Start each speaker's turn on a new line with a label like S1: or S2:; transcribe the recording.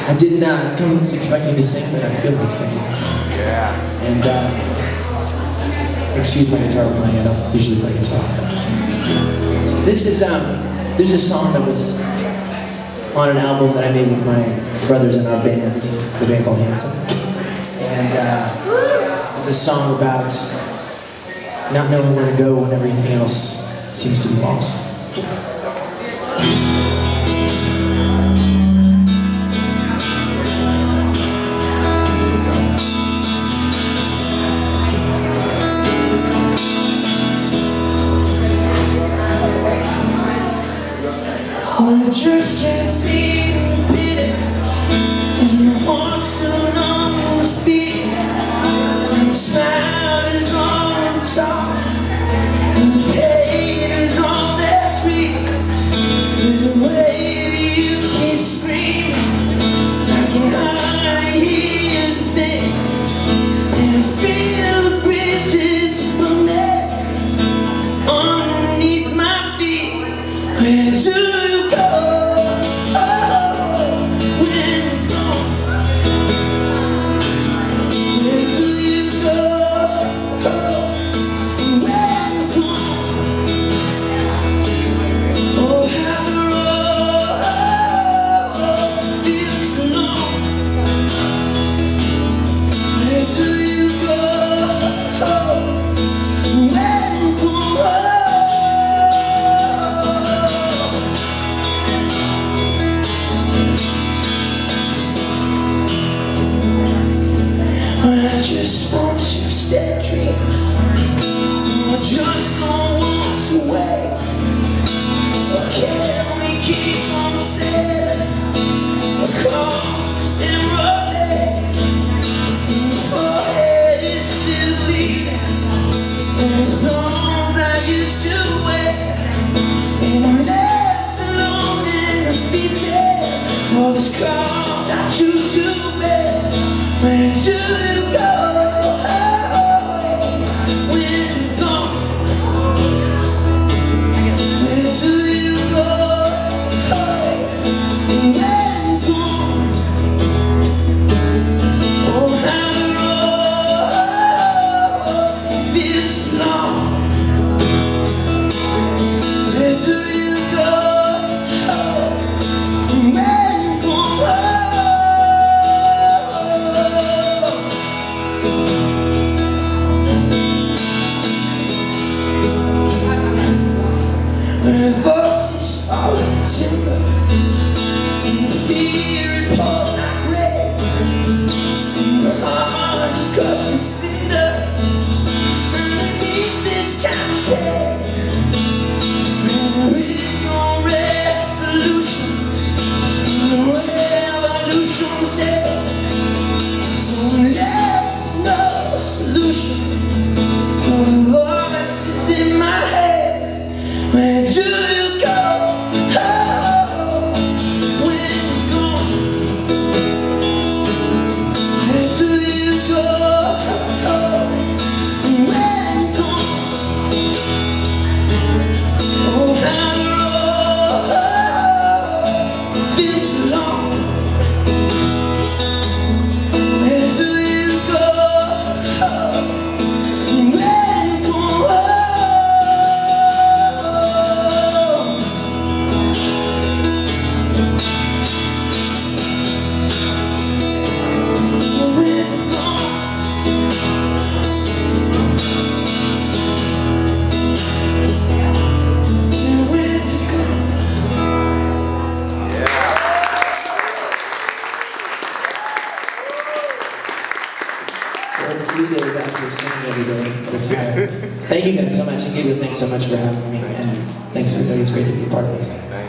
S1: I didn't come expecting to sing, but I feel like singing.
S2: Yeah.
S1: And excuse my guitar playing, I don't usually play guitar. This is there's a song that was on an album that I made with my brothers in our band, the band called Hanson. And it's a song about not knowing where to go when everything else seems to be lost. When I just can't seem to beat it, and my heart's too numb to feel, and the smile is on the top, and the pain is all that's real. And the way you keep screaming, I can hardly hear the thing, and I feel the bridges burning underneath my feet. Where do you go? I just want to stay dream. I just don't want to wait. Can we keep on sailing across this emerald lake? My forehead is still bleeding from the thorns I used to wear, and I'm left alone and defeated for this cross I choose to bear. Where do you go? When you're gone, where do you go? When you're gone, oh how the road feels long. Where do you go? When you're gone. When the voices fall in the timber, and the fear it pours like rain, and my heart is crushed to cinders underneath this kind of pain. When there is no resolution, no revolution's dead, so I'm left with no solution for the voices in my head. Where do you go? Oh, when you're gone. Where do you go? Oh, when you're gone. Oh, how the road feels so long. Where do you go? Oh, when you're gone. Days after singing every day, retired. Thank you guys so much, and Gabriel, thanks so much for having me, and thanks everybody. It's great to be a part of this.